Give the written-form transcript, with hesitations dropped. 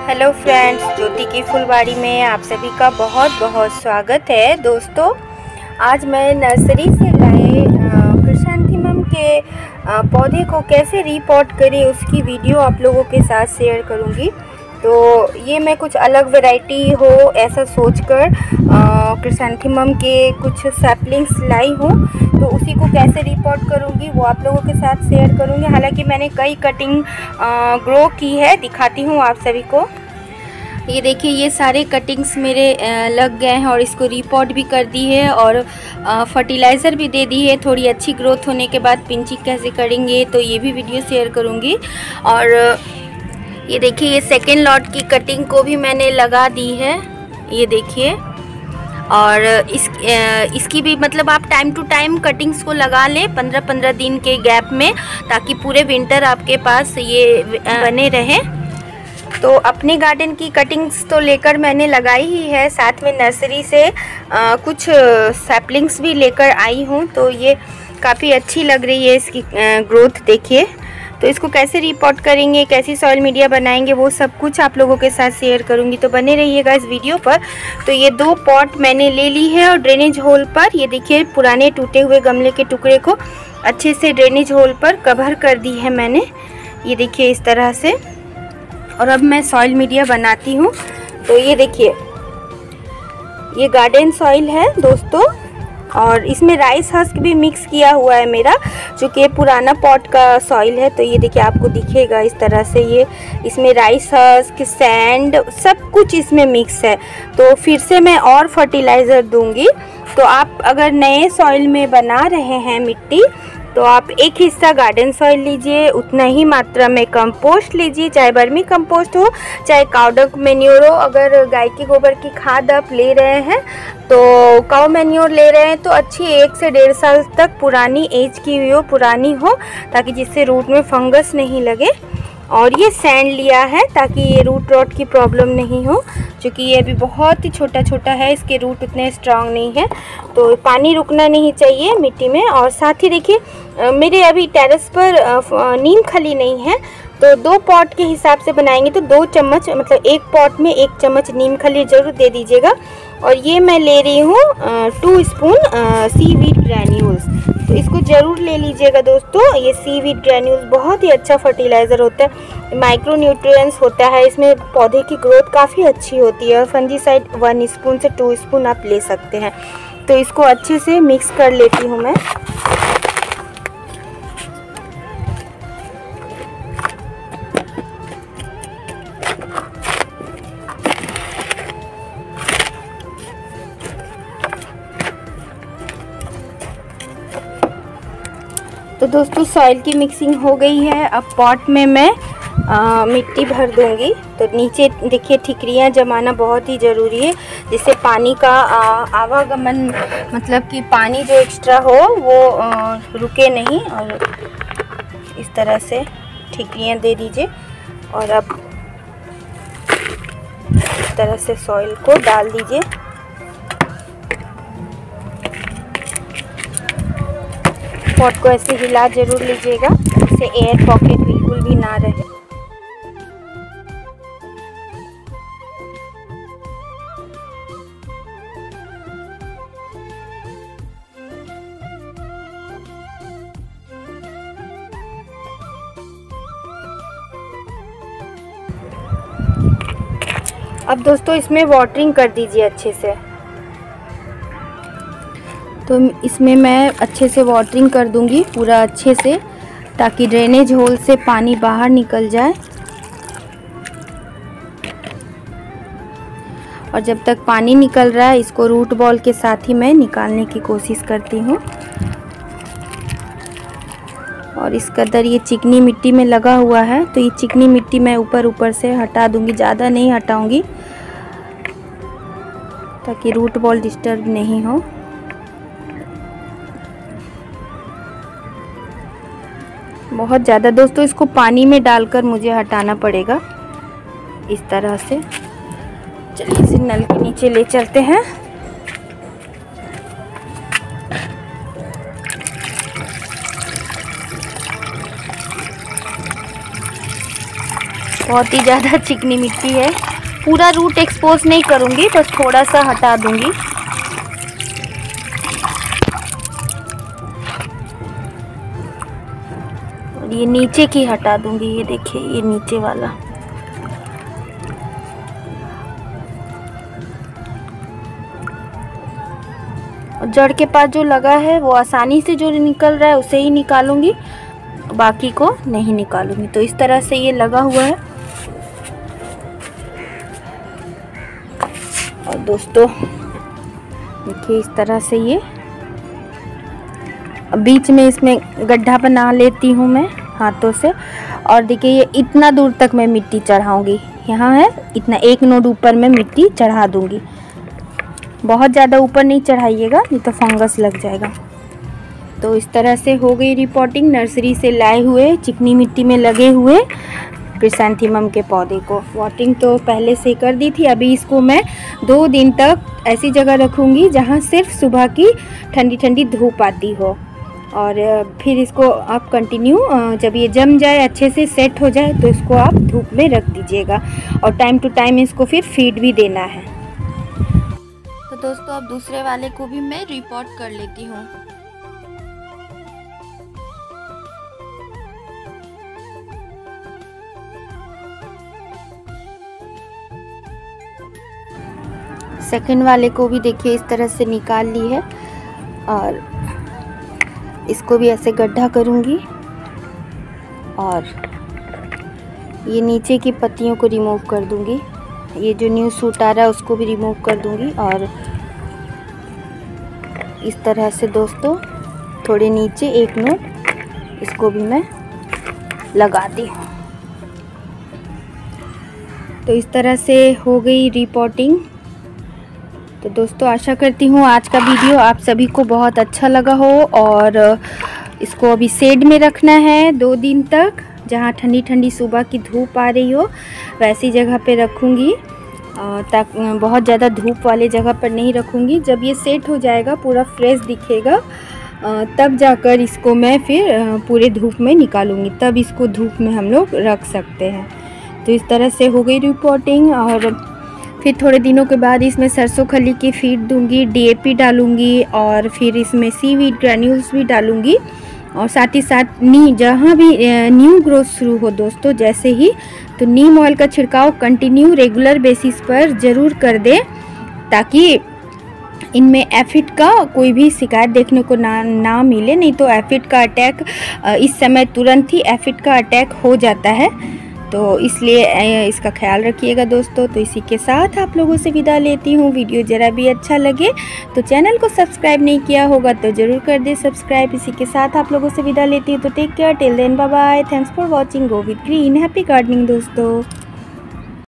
Hello friends, ज्योति की फुलवाड़ी में आप सभी का बहुत बहुत स्वागत है। दोस्तों, आज मैं नर्सरी से लाए क्रिसैंथेमम के पौधे को कैसे रीपॉट करें उसकी वीडियो आप लोगों के साथ शेयर करूंगी। तो ये मैं कुछ अलग वैरायटी हो ऐसा सोचकर क्रिसैंथेमम के कुछ सैपलिंग्स लाई हूँ, तो उसी को कैसे रिपोर्ट करूँगी वो आप लोगों के साथ शेयर करूँगी। हालांकि मैंने कई कटिंग ग्रो की है, दिखाती हूँ आप सभी को। ये देखिए, ये सारे कटिंग्स मेरे लग गए हैं और इसको रिपोर्ट भी कर दी है और फर्टिलाइज़र भी दे दी है। थोड़ी अच्छी ग्रोथ होने के बाद पिंचिंग कैसे करेंगे तो ये भी वीडियो शेयर करूँगी। और ये देखिए, ये सेकेंड लॉट की कटिंग को भी मैंने लगा दी है, ये देखिए। और इसकी भी मतलब आप टाइम टू टाइम कटिंग्स को लगा लें 15-15 दिन के गैप में, ताकि पूरे विंटर आपके पास ये बने रहे। तो अपने गार्डन की कटिंग्स तो लेकर मैंने लगाई ही है, साथ में नर्सरी से कुछ सैपलिंग्स भी लेकर आई हूँ। तो ये काफ़ी अच्छी लग रही है, इसकी ग्रोथ देखिए। तो इसको कैसे रिपोर्ट करेंगे, कैसी सॉइल मीडिया बनाएंगे, वो सब कुछ आप लोगों के साथ शेयर करूंगी, तो बने रहिएगा इस वीडियो पर। तो ये 2 पॉट मैंने ले ली है और ड्रेनेज होल पर ये देखिए पुराने टूटे हुए गमले के टुकड़े को अच्छे से ड्रेनेज होल पर कवर कर दी है मैंने, ये देखिए इस तरह से। और अब मैं सॉइल मीडिया बनाती हूँ। तो ये देखिए, ये गार्डन सॉइल है दोस्तों, और इसमें राइस हस्क भी मिक्स किया हुआ है मेरा, चूँकि पुराना पॉट का सॉइल है। तो ये देखिए, आपको दिखेगा इस तरह से, ये इसमें राइस हस्क, सैंड, सब कुछ इसमें मिक्स है। तो फिर से मैं और फर्टिलाइज़र दूंगी। तो आप अगर नए सॉइल में बना रहे हैं मिट्टी, तो आप एक हिस्सा गार्डन सॉइल लीजिए, उतना ही मात्रा में कंपोस्ट लीजिए, चाहे वर्मी कंपोस्ट हो चाहे काउ डंग मैन्योर हो। अगर गाय के गोबर की खाद आप ले रहे हैं तो काउ मैन्योर ले रहे हैं तो अच्छी 1 से 1.5 साल तक पुरानी एज की हुई हो, पुरानी हो, ताकि जिससे रूट में फंगस नहीं लगे। और ये सैंड लिया है ताकि ये रूट रॉट की प्रॉब्लम नहीं हो, क्योंकि ये अभी बहुत ही छोटा छोटा है, इसके रूट उतने स्ट्रांग नहीं है। तो पानी रुकना नहीं चाहिए मिट्टी में। और साथ ही देखिए, मेरे अभी टेरेस पर नीम खली नहीं है, तो 2 पॉट के हिसाब से बनाएंगे तो 2 चम्मच, मतलब 1 पॉट में 1 चम्मच नीम खली ज़रूर दे दीजिएगा। और ये मैं ले रही हूँ 2 स्पून सीवीड ग्रैन्यूल्स, तो इसको ज़रूर ले लीजिएगा दोस्तों। ये सीवीड ग्रैन्यूल्स बहुत ही अच्छा फर्टिलाइज़र होता है, माइक्रो न्यूट्रिएंट्स होता है इसमें, पौधे की ग्रोथ काफ़ी अच्छी होती है। और फंजीसाइड 1 स्पून से 2 स्पून आप ले सकते हैं। तो इसको अच्छे से मिक्स कर लेती हूँ मैं। तो दोस्तों, सॉइल की मिक्सिंग हो गई है। अब पॉट में मैं मिट्टी भर दूंगी। तो नीचे देखिए, ठिकरियाँ जमाना बहुत ही ज़रूरी है, जिससे पानी का आवागमन, मतलब कि पानी जो एक्स्ट्रा हो वो रुके नहीं। और इस तरह से ठिकरियाँ दे दीजिए। और अब इस तरह से सॉइल को डाल दीजिए। पॉट को ऐसे हिला जरूर लीजिएगा, जिससे एयर पॉकेट बिल्कुल भी ना रहे। अब दोस्तों, इसमें वाटरिंग कर दीजिए अच्छे से। तो इसमें मैं अच्छे से वाटरिंग कर दूंगी पूरा अच्छे से, ताकि ड्रेनेज होल से पानी बाहर निकल जाए। और जब तक पानी निकल रहा है, इसको रूट बॉल के साथ ही मैं निकालने की कोशिश करती हूँ। और इस कदर ये चिकनी मिट्टी में लगा हुआ है, तो ये चिकनी मिट्टी मैं ऊपर से हटा दूंगी, ज़्यादा नहीं हटाऊंगी, ताकि रूट बॉल डिस्टर्ब नहीं हो। बहुत ज़्यादा दोस्तों इसको पानी में डालकर मुझे हटाना पड़ेगा इस तरह से। चलिए इसे नल के नीचे ले चलते हैं। बहुत ही ज़्यादा चिकनी मिट्टी है। पूरा रूट एक्सपोज नहीं करूँगी, बस थोड़ा सा हटा दूँगी। और ये नीचे की हटा दूँगी। ये देखिए, ये नीचे वाला। और जड़ के पास जो लगा है वो आसानी से जो निकल रहा है उसे ही निकालूंगी, बाकी को नहीं निकालूंगी। तो इस तरह से ये लगा हुआ है। और दोस्तों देखिए, इस तरह से ये बीच में इसमें गड्ढा बना लेती हूँ मैं हाथों से। और देखिए, ये इतना दूर तक मैं मिट्टी चढ़ाऊंगी। यहाँ है इतना, 1 नोड ऊपर मैं मिट्टी चढ़ा दूंगी। बहुत ज़्यादा ऊपर नहीं चढ़ाइएगा, नहीं तो फंगस लग जाएगा। तो इस तरह से हो गई रिपोर्टिंग नर्सरी से लाए हुए चिकनी मिट्टी में लगे हुए क्रिसैंथेमम के पौधे को। वाटरिंग तो पहले से कर दी थी। अभी इसको मैं 2 दिन तक ऐसी जगह रखूँगी जहाँ सिर्फ सुबह की ठंडी ठंडी धूप आती हो। और फिर इसको आप कंटिन्यू, जब ये जम जाए, अच्छे से सेट हो जाए, तो इसको आप धूप में रख दीजिएगा। और टाइम टू टाइम इसको फिर फीड भी देना है। तो दोस्तों, अब दूसरे वाले को भी मैं रिपोर्ट कर लेती हूँ। सेकंड वाले को भी देखिए इस तरह से निकाल ली है। और इसको भी ऐसे गड्ढा करूँगी और ये नीचे की पत्तियों को रिमूव कर दूँगी। ये जो न्यू सूट आ रहा है उसको भी रिमूव कर दूँगी। और इस तरह से दोस्तों थोड़े नीचे 1 नोट इसको भी मैं लगा दी हूँ। तो इस तरह से हो गई रिपोर्टिंग। तो दोस्तों, आशा करती हूँ आज का वीडियो आप सभी को बहुत अच्छा लगा हो। और इसको अभी शेड में रखना है 2 दिन तक, जहाँ ठंडी ठंडी सुबह की धूप आ रही हो वैसी जगह पे रखूँगी। ताकि बहुत ज़्यादा धूप वाले जगह पर नहीं रखूँगी। जब ये सेट हो जाएगा, पूरा फ्रेश दिखेगा, तब जाकर इसको मैं फिर पूरे धूप में निकालूँगी। तब इसको धूप में हम लोग रख सकते हैं। तो इस तरह से हो गई रिपोर्टिंग। और फिर थोड़े दिनों के बाद इसमें सरसों खली की फीड दूंगी, DAP डालूंगी, और फिर इसमें सीवीड ग्रैन्यूल्स भी डालूंगी। और साथ ही साथ जहाँ भी न्यू ग्रोथ शुरू हो दोस्तों, जैसे ही, तो नीम ऑयल का छिड़काव कंटिन्यू रेगुलर बेसिस पर ज़रूर कर दें, ताकि इनमें एफिड का कोई भी शिकायत देखने को ना मिले। नहीं तो एफिड का अटैक इस समय तुरंत ही एफिड का अटैक हो जाता है। तो इसलिए इसका ख्याल रखिएगा दोस्तों। तो इसी के साथ आप लोगों से विदा लेती हूँ। वीडियो ज़रा भी अच्छा लगे तो चैनल को सब्सक्राइब नहीं किया होगा तो ज़रूर कर दे सब्सक्राइब। इसी के साथ आप लोगों से विदा लेती हूँ। तो take care, till then, bye bye, thanks for watching, go with green, happy gardening दोस्तों।